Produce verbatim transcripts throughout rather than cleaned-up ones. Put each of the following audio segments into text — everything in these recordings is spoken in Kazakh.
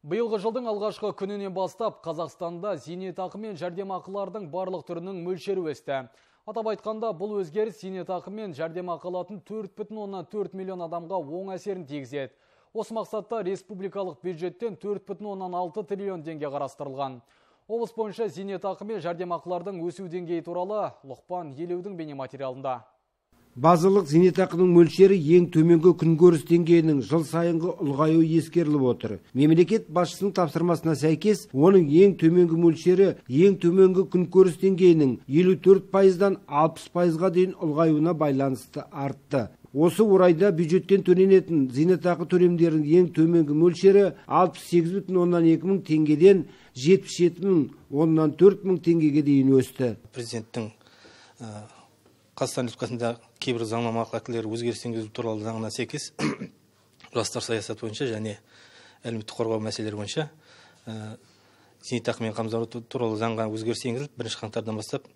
Биылғы жылдың алғашқы күнінен бастап Қазақстанда зейнетақы мен жәрдемақылардың барлық түрінің мөлшері өсті. Атап айтқанда, бұл өзгеріс зейнетақы мен жәрдемақы алатын төрт бүтін оннан төрт миллион адамға оң әсерін тигізеді. Осы мақсатта республикалық бюджеттен төрт бүтін оннан алты триллион теңге қарастырылған. Облыс бойынша зейнетақы мен жәрдемақылардың өсу деңгейі туралы Лұқпан Елеудің бейнематериалында. Базалық зейнетақының мөлшері ең төменгі күнкөріс деңгейінің жыл сайынғы ұлғаюы ескеріліп отыр. Мемлекет басшысының тапсырмасына сәйкес, оның ең төменгі мөлшері ең төменгі күнкөріс деңгейінің елу төрт пайыздан алпыс пайызға дейін ұлғаюына байланысты артты. Осы орайда бюджеттен төленетін зейнетақы төлемдерінің ең төменгі мөлшері алпыс сегіз бүтін оннан екі мың теңгеден жетпіс жеті бүтін оннан төрт мың теңгеге дейін өсті. Президенттің Қазақстан Республикасында кейбір заңнамалық актілері өзгеріс енгізу туралы заңына сәйкес жастар саясаты бойынша және әлеуметтік қорғау мәселелері бойынша зейнетақы мен қамсыздандыру туралы заңға өзгеріс енгізіліп, бірінші қаңтардан бастап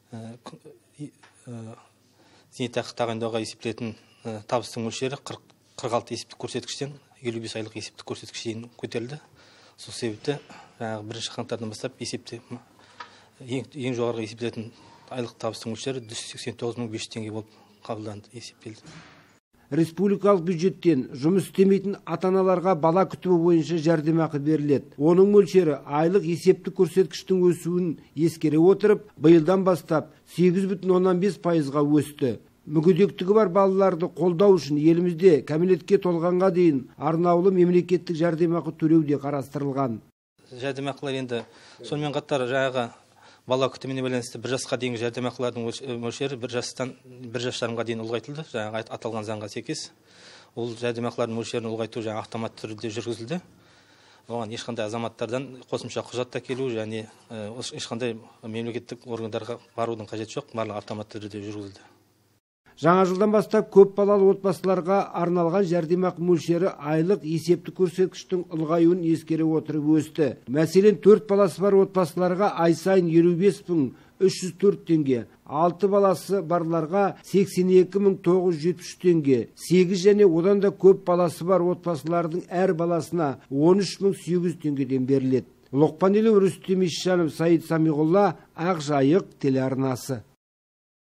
зейнетақы тағайындауға есептелетін табыстың мөлшері қырық алты есептік көрсеткіштен елу бес айлық есептік көрсеткішке дейін көтерілді. Сол себепті бірінші қаңтардан бастап есепте ең жоғарғы есептелетін айлық табыстың мөлшері жүз сексен тоғыз мың бес жүз теңге болып қабылданды, есептелді. Республикалық бюджеттен жұмыс істемейтін ата-аналарға бала күтімі бойынша жәрдемақы беріледі. Оның мөлшері айлық есептік көрсеткіштің өсуін ескере отырып, биылдан бастап сегіз бүтін оннан бес пайызға өсті. Мүгедектігі бар балаларды қолдау үшін елімізде кәмелетке толғанға дейін арнаулы мемлекеттік жәрдемақы төлеу де қарастырылған. Жәрдемақылар енді сонымен қатар жаңағы бала күтіміне байланысты бір жасқа дейінгі жәрдемақылардың мөлшері бір жастан бір жас жарымға дейін ұлғайтылды. Жаңағы аталған заңға сәйкес ол жәрдемақылардың мөлшерін ұлғайту жаңа автоматты түрде жүргізілді. Оған ешқандай азаматтардан қосымша құжат та келу және ешқандай мемлекеттік органдарға барудың қажеті жоқ, барлығы автоматты түрде жүргізілді. Жаңа жылдан бастап көп балалы отбасыларға арналған жәрдемақы мөлшері айлық есептік көрсеткіштің ұлғаюын ескере отырып өсті. Мәселен, төрт баласы бар отбасыларға ай сайын елу бес мың үш жүз төрт теңге, алты баласы барларға сексен екі мың тоғыз жүз жетпіс үш теңге, сегіз және одан да көп баласы бар отбасылардың әр баласына он үш мың сегіз жүз теңгеден беріледі. Лұқпан Елеу, Рүстем Исжанов, Саид Самиғолла, Ақ Жайық телеарнасы.